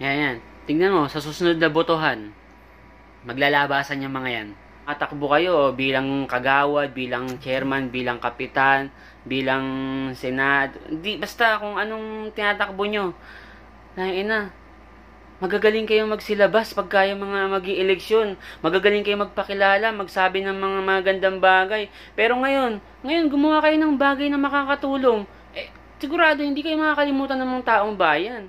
Yan, yan. Tingnan mo, sa susunod na botohan, maglalabasan yung mga yan. Tatakbo kayo bilang kagawad, bilang chairman, bilang kapitan, bilang senado. Di, basta kung anong tinatakbo nyo. Ina, magagaling kayong magsilabas pagka yung mga mag-i-eleksyon. Magagaling kayong magpakilala, magsabi ng mga magandang bagay. Pero ngayon gumawa kayo ng bagay na makakatulong. Sigurado hindi kayo makakalimutan ng mga taong bayan.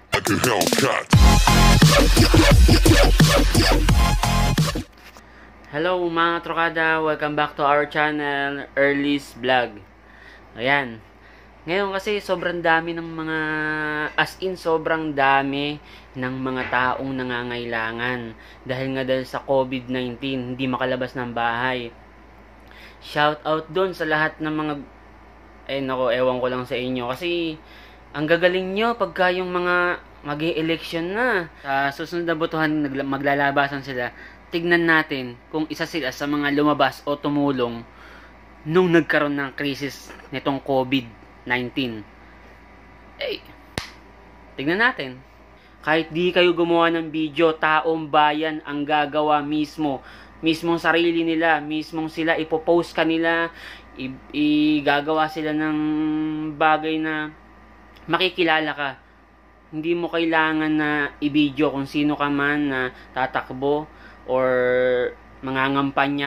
Hello mga trokada, welcome back to our channel, Early's Vlog. Ayan. Ngayon kasi sobrang dami ng mga, sobrang dami ng mga taong nangangailangan. Dahil sa COVID-19, hindi makalabas ng bahay. Shout out doon sa lahat ng mga, ewan ko lang sa inyo. Kasi, ang gagaling nyo pagka yung mga mag-i-election na. Sa susunod na botohan, maglalabasan sila. Tignan natin kung isa sila sa mga lumabas o tumulong nung nagkaroon ng krisis nitong COVID-19. Tignan natin. Kahit di kayo gumawa ng video, taong bayan ang gagawa mismo. Mismong sarili nila, mismong sila ipopost kanila, igagawa sila ng bagay na makikilala ka. Hindi mo kailangan na i-video kung sino ka man na tatakbo or mangangampanya.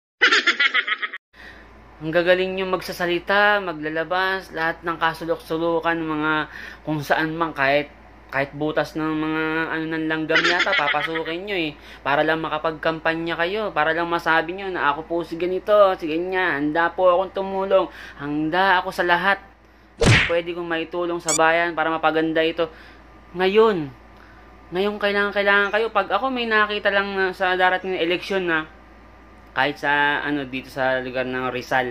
Ang gagaling nyo magsasalita, maglalabas, lahat ng kasulok-sulukan, mga kung saan man, kahit butas ng mga ng langgam yata, papasukin nyo para lang makapagkampanya kayo, para lang masabi nyo na ako po si ganito, si ganyan, handa po akong tumulong, handa ako sa lahat, pwede kong maitulong sa bayan para mapaganda ito. Ngayon kailangan kayo. Pag ako may nakita lang sa darating na eleksyon na kahit sa dito sa lugar ng Rizal,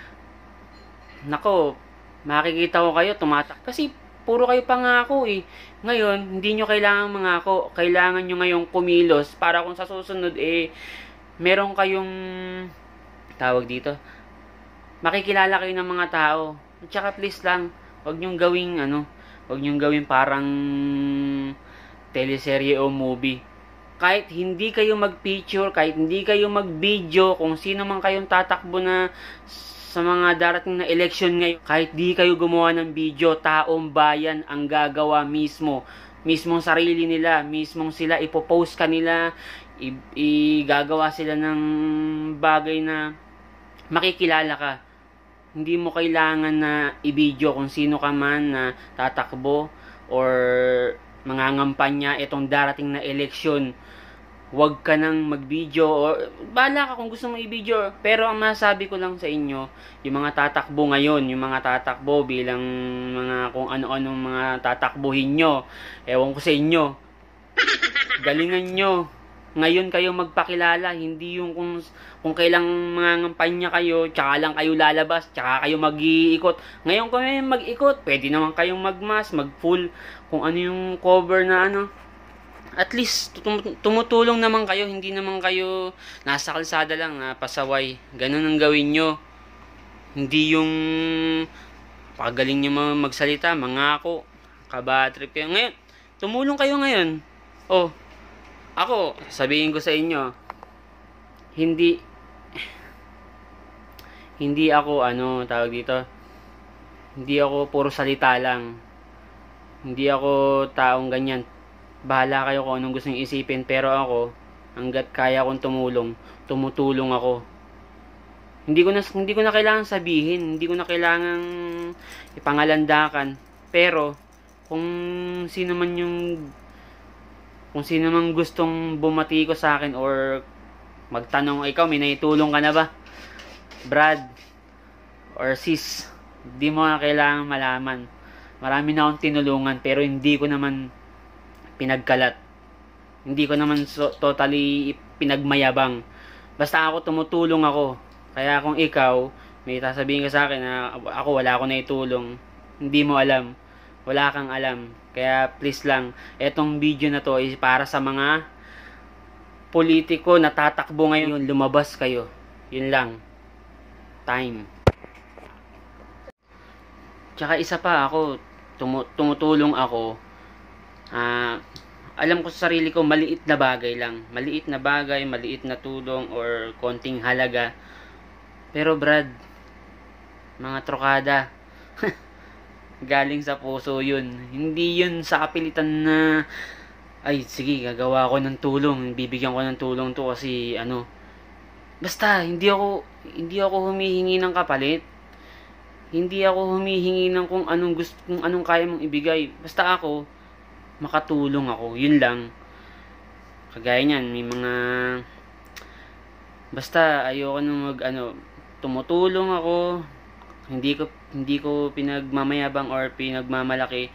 nako, makikita ko kayo tumatak kasi puro kayo pangako Ngayon, hindi nyo kailangan mangako, kailangan nyo ngayong kumilos para kung sa susunod meron kayong tawag dito, makikilala kayo ng mga tao. At saka please lang, wag nyong gawing parang teleserye o movie. Kahit hindi kayo mag-picture, kahit hindi kayo mag-video, kung sino man kayong tatakbo na sa mga darating na election ngayon, kahit di kayo gumawa ng video, taong bayan ang gagawa mismo. Mismong sarili nila, mismong sila ipopost kanila, igagawa sila ng bagay na makikilala ka. Hindi mo kailangan na i-video kung sino ka man na tatakbo or mangangampanya itong darating na eleksyon. Huwag ka nang mag-video or bahala ka kung gusto mo i-video. Pero ang masabi ko lang sa inyo, yung mga tatakbo ngayon, yung mga tatakbo bilang mga kung ano-anong mga tatakbuhin nyo, ewan ko sa inyo, galingan nyo. Ngayon kayo magpakilala, hindi yung kung kailang mangangampanya kayo, tsaka lang kayo lalabas, tsaka kayo mag-iikot. Ngayon kayo mag-ikot, pwede naman kayong mag-mask, mag-full, kung ano yung cover na At least, tumutulong naman kayo, hindi naman kayo nasa kalsada lang, pasaway. Ganun ang gawin nyo. Hindi yung pagaling nyo magsalita, mangako, kabatrip kayo. Ngayon, tumulong kayo ngayon. Ako, sabihin ko sa inyo, hindi ako, tawag dito, hindi ako puro salita lang. Hindi ako taong ganyan. Bahala kayo kung anong gusto nyo isipin, pero ako, hanggat kaya kong tumutulong ako. Hindi ko na kailangan sabihin, hindi ko na kailangan ipangalandakan, pero kung sino man gustong bumati ko sa akin or magtanong, ikaw may naitulong ka na ba, Brad or sis, hindi mo na kailangan malaman. Marami na akong tinulungan pero hindi ko naman pinagkalat, hindi ko naman totally pinagmayabang. Basta ako tumutulong ako. Kaya kung ikaw may sasabihin ka sa akin na ako wala ako naitulong, hindi mo alam, wala kang alam. Kaya please lang, etong video na to is para sa mga politiko na tatakbo ngayon, lumabas kayo. Yun lang. Time. Tsaka isa pa, ako tumutulong ako. alam ko sa sarili ko, maliit na bagay lang. Maliit na bagay, maliit na tulong, or konting halaga. Pero Brad, mga trokada, galing sa puso yun. Hindi yun sa kapilitan na, ay sige, gagawa ko ng tulong, bibigyan ko ng tulong to kasi ano. Basta, hindi ako humihingi ng kapalit. Hindi ako humihingi ng kung anong kaya mong ibigay. Basta ako, makatulong ako. Yun lang. Kagaya niyan, may mga, basta ayoko nang tumutulong ako. Hindi ko pinagmamayabang or pinagmamalaki.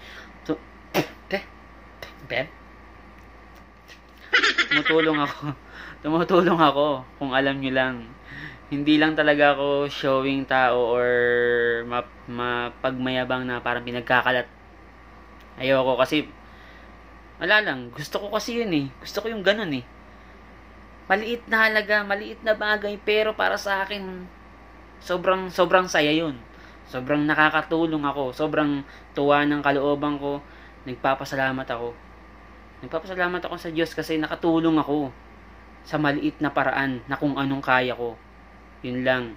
Tumutulong ako. Tumutulong ako, kung alam nyo lang. Hindi lang talaga ako showing tao or mapagmayabang na parang pinagkakalat. Ayoko kasi, wala lang, gusto ko kasi yun eh. Gusto ko yung ganun eh. Maliit na halaga, maliit na bagay, pero para sa akin, sobrang saya yun. Sobrang nakakatulong ako. Sobrang tuwa ng kalooban ko. Nagpapasalamat ako. Nagpapasalamat ako sa Diyos kasi nakatulong ako sa maliit na paraan na kung anong kaya ko. Yun lang.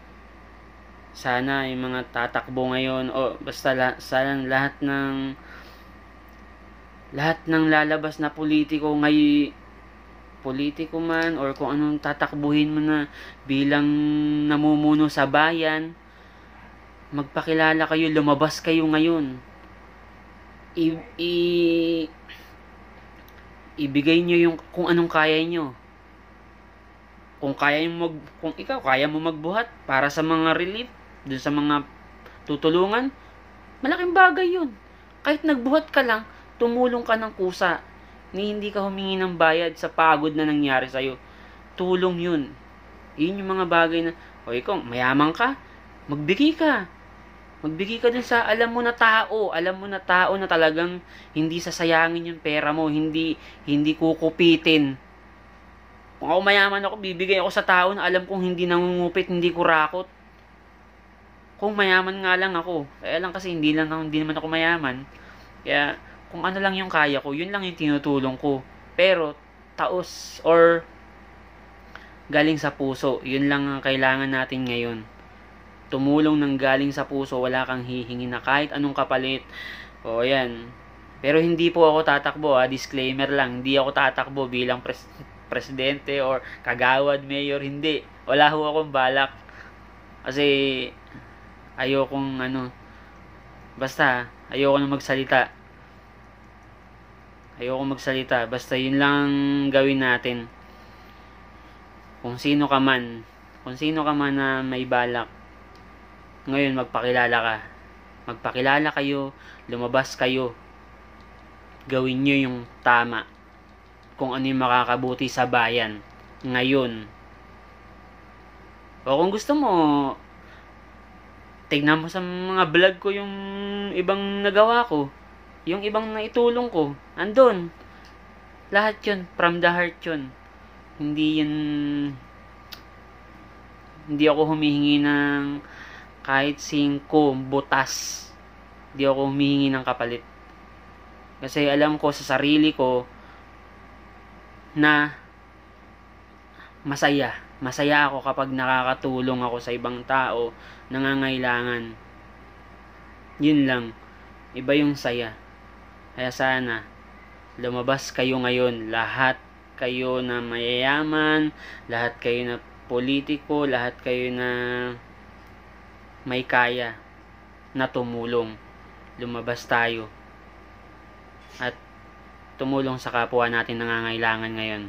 Sana yung mga tatakbo ngayon o basta sana lahat ng lalabas na politiko politiko man or kung anong tatakbuhin mo na bilang namumuno sa bayan, magpakilala kayo, lumabas kayo ngayon. Ibigay nyo yung kung anong kaya nyo. Kung ikaw kaya mo magbuhat para sa mga relief, dun sa mga tutulungan, malaking bagay yun. Kahit nagbuhat ka lang, tumulong ka ng kusa, ni hindi ka humingi ng bayad sa pagod na nangyari sa'yo. Tulong yun. Yun yung mga bagay na, o ikaw, mayaman ka, magbigay ka. Magbigay ka dun sa alam mo na tao na talagang hindi sasayangin yung pera mo, hindi kukupitin. Kung ako mayaman ako, bibigay ako sa tao na alam kong hindi nangungupit, hindi kurakot. Kung mayaman nga lang ako, kaya lang kasi hindi naman ako mayaman. Kaya kung ano lang yung kaya ko, yun lang yung tinutulong ko. Pero taos or galing sa puso, yun lang ang kailangan natin ngayon. Tumulong ng galing sa puso, wala kang hihingi na kahit anong kapalit. O yan. Pero hindi po ako tatakbo, disclaimer lang, hindi ako tatakbo bilang presidente or kagawad, mayor, hindi. Wala ho akong balak. Kasi ayokong basta ayoko na magsalita. Basta yun lang gawin natin. Kung sino ka man na may balak, ngayon magpakilala kayo, lumabas kayo, gawin nyo yung tama, kung ano yung makakabuti sa bayan ngayon. O kung gusto mo, tignan mo sa mga vlog ko yung ibang nagawa ko, yung ibang naitulong ko, andun lahat yun, from the heart yun. Hindi ako humihingi ng kahit 5 butas. Hindi ako humihingi ng kapalit. Kasi alam ko sa sarili ko na masaya ako kapag nakakatulong ako sa ibang tao nangangailangan. Yun lang. Iba yung saya. Kaya sana lumabas kayo ngayon, lahat kayo na mayayaman, lahat kayo na politiko, lahat kayo na may kaya na tumulong. Lumabas tayo at tumulong sa kapwa natin nangangailangan ngayon.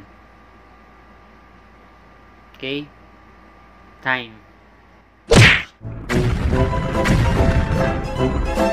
Okay? Time.